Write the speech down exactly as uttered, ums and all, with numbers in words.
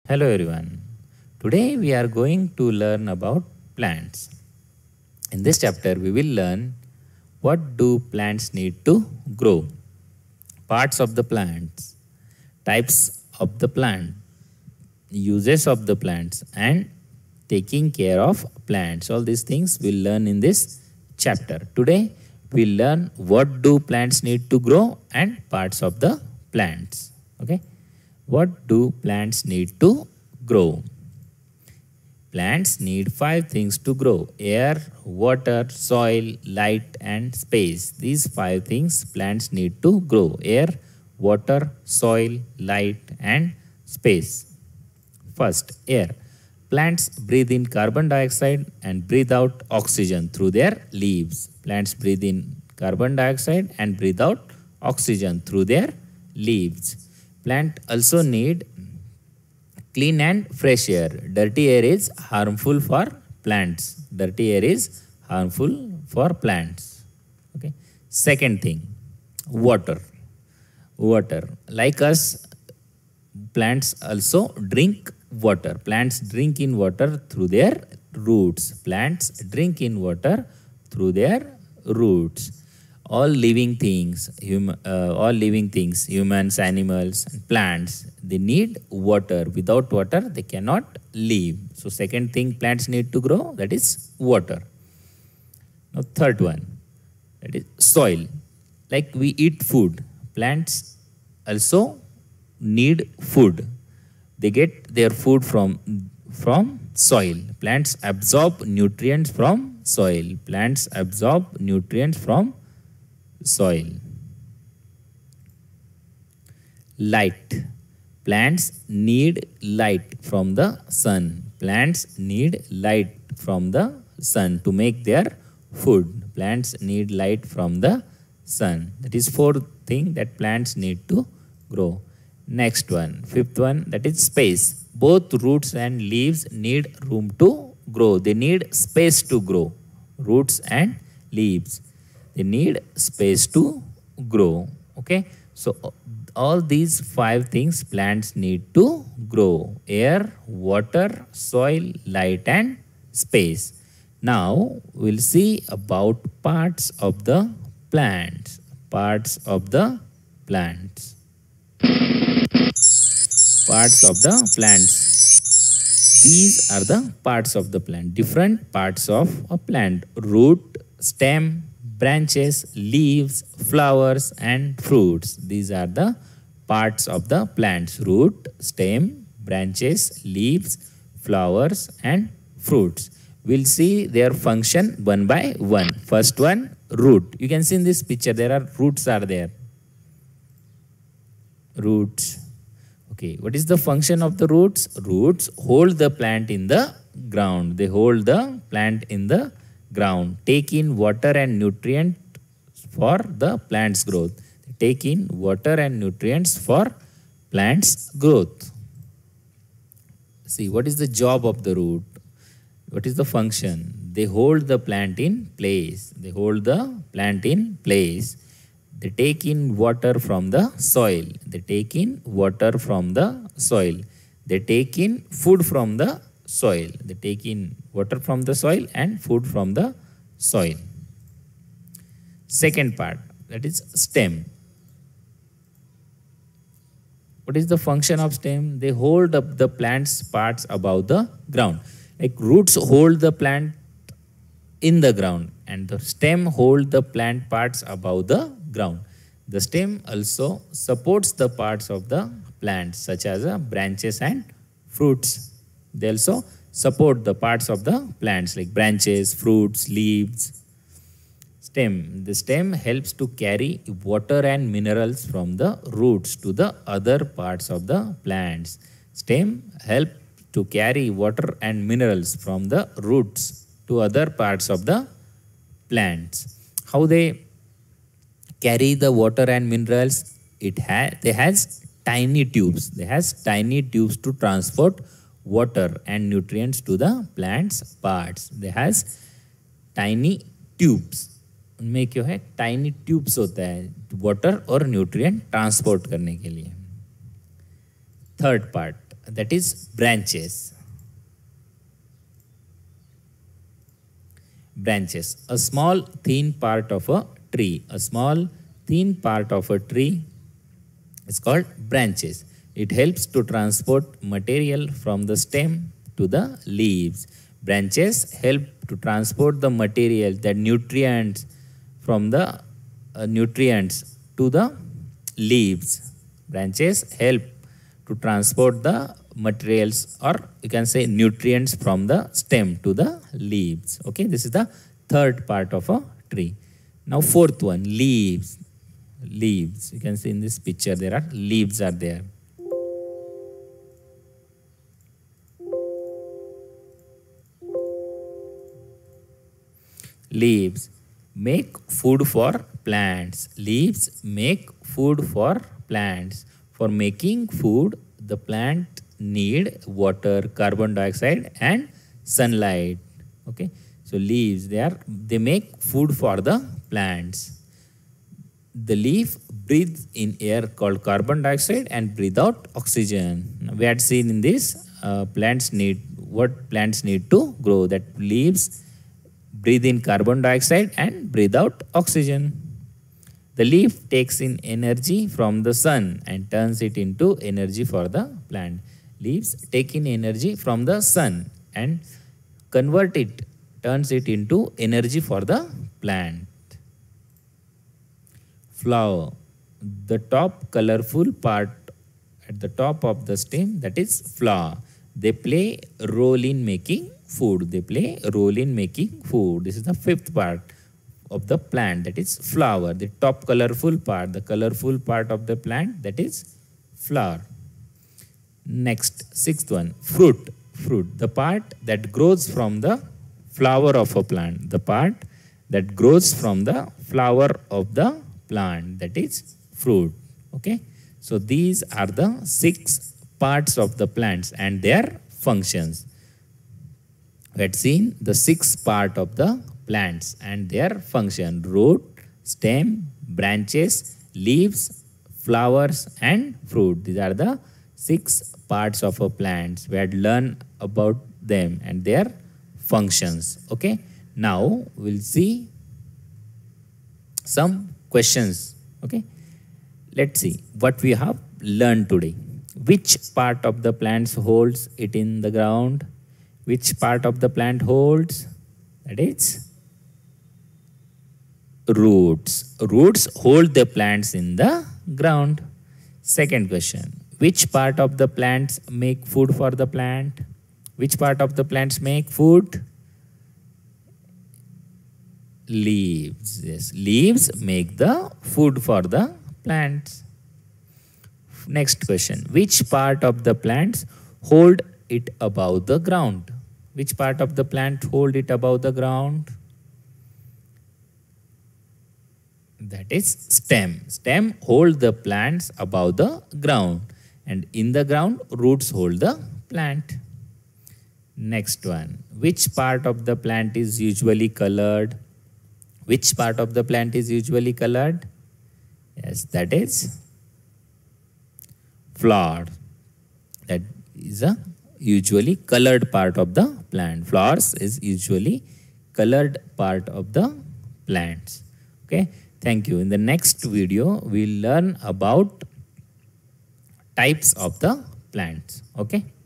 Hello everyone. Today we are going to learn about plants. In this chapter we will learn what do plants need to grow, parts of the plants, types of the plant, uses of the plants and taking care of plants. All these things we'll learn in this chapter. Today we'll learn what do plants need to grow and parts of the plants. Okay? What do plants need to grow? Plants need five things to grow: air, water, soil, light and space. These five things plants need to grow: air, water, soil, light and space. First, air. Plants breathe in carbon dioxide and breathe out oxygen through their leaves. Plants breathe in carbon dioxide and breathe out oxygen through their leaves. Plant also need clean and fresh air. Dirty air is harmful for plants. Dirty air is harmful for plants. Okay. Second thing, water. Water. Like us, plants also drink water. Plants drink in water through their roots. Plants drink in water through their roots. All living things, hum, uh, all living things, humans, animals, and plants, they need water. Without water, they cannot live. So, second thing plants need to grow, that is water. Now, third one, that is soil. Like we eat food, plants also need food. They get their food from, from soil. Plants absorb nutrients from soil. Plants absorb nutrients from soil. Light. Plants need light from the sun. Plants need light from the sun to make their food. Plants need light from the sun. That is fourth thing that plants need to grow. Next one, fifth one, that is space. Both roots and leaves need room to grow. They need space to grow. Roots and leaves. They need space to grow. Okay. So, all these five things plants need to grow: air, water, soil, light and space. Now, we'll see about parts of the plants. Parts of the plants. Parts of the plants. These are the parts of the plant. Different parts of a plant: root, stem, branches, leaves, flowers and fruits. These are the parts of the plants: root, stem, branches, leaves, flowers and fruits. We'll see their function one by one. First one, root. You can see in this picture there are roots are there. Roots. Okay, what is the function of the roots? Roots hold the plant in the ground. They hold the plant in the ground. Take in water and nutrient for the plant's growth. They take in water and nutrients for plant's growth. See, what is the job of the root? What is the function? They hold the plant in place. They hold the plant in place. They take in water from the soil. They take in water from the soil. They take in food from the soil. They take in water from the soil and food from the soil. Second part, that is stem. What is the function of stem? They hold up the plant's parts above the ground. Like roots hold the plant in the ground and the stem hold the plant parts above the ground. The stem also supports the parts of the plant such as uh, branches and fruits. They also support the parts of the plants like branches, fruits, leaves. Stem. The stem helps to carry water and minerals from the roots to the other parts of the plants. Stem help to carry water and minerals from the roots to other parts of the plants. How they carry the water and minerals? It has they has tiny tubes. They has tiny tubes to transport water and nutrients to the plant's parts. They has tiny tubes. उनमें क्या है, tiny tubes होता है water और nutrient transport करने के लिए. Third part that is branches. Branches, a small thin part of a tree. A small thin part of a tree is called branches. It helps to transport material from the stem to the leaves. Branches help to transport the material, the nutrients from the uh, nutrients to the leaves. Branches help to transport the materials, or you can say nutrients, from the stem to the leaves. Okay, this is the third part of a tree. Now fourth one, leaves. Leaves, you can see in this picture there are leaves are there. Leaves make food for plants. Leaves make food for plants. For making food, the plant need water, carbon dioxide and sunlight. Okay, so leaves, they are they make food for the plants. The leaf breathes in air called carbon dioxide and breathe out oxygen. We had seen in this uh, plants need what plants need to grow, that leaves breathe in carbon dioxide and breathe out oxygen. The leaf takes in energy from the sun and turns it into energy for the plant. Leaves take in energy from the sun and convert it, turns it into energy for the plant. Flower, the top colorful part at the top of the stem, that is flower. They play a role in making food. They play a role in making food. This is the fifth part of the plant, that is flower. The top colorful part, the colorful part of the plant, that is flower. Next, sixth one, fruit. Fruit, the part that grows from the flower of a plant. The part that grows from the flower of the plant, that is fruit. Okay, so these are the six parts of the plants and their functions. We had seen the six part of the plants and their function: root, stem, branches, leaves, flowers and fruit. These are the six parts of a plant. We had learned about them and their functions. Okay, now we'll see some questions. Okay, let's see what we have learned today. Which part of the plant holds it in the ground? Which part of the plant holds? That is roots. Roots hold the plants in the ground. Second question, which part of the plants make food for the plant? Which part of the plants make food? Leaves. Yes, leaves make the food for the plants. Next question, which part of the plants hold it above the ground? Which part of the plant hold it above the ground? That is stem. Stem hold the plants above the ground, and in the ground roots hold the plant. Next one, which part of the plant is usually colored? Which part of the plant is usually colored? Yes, that is flower. That is a usually colored part of the plant. Flowers is usually colored part of the plants. Okay, thank you. In the next video, we'll learn about types of the plants. Okay.